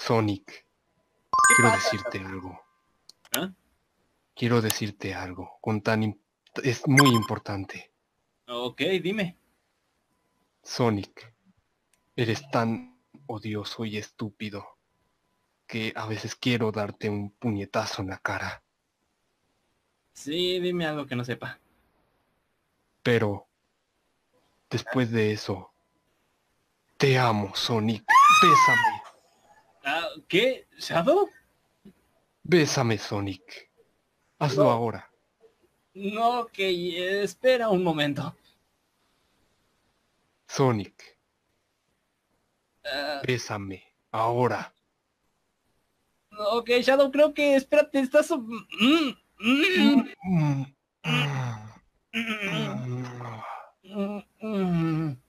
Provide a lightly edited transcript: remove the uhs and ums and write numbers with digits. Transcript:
Sonic, ¿Qué quiero pasa? decirte algo. ¿Ah? Quiero decirte algo. Es muy importante. Ok, dime. Sonic, eres tan odioso y estúpido que a veces quiero darte un puñetazo en la cara. Sí, dime algo que no sepa. Pero después de eso, te amo, Sonic. Bésame. Ah, ¿qué? ¿Shadow? Bésame, Sonic. Hazlo No, ahora. no, ok, espera un momento. Sonic, Ah, bésame. Ahora. ok, Shadow, creo que, espérate, estás... Mm, mm, mm, mm, mm. mm, mm.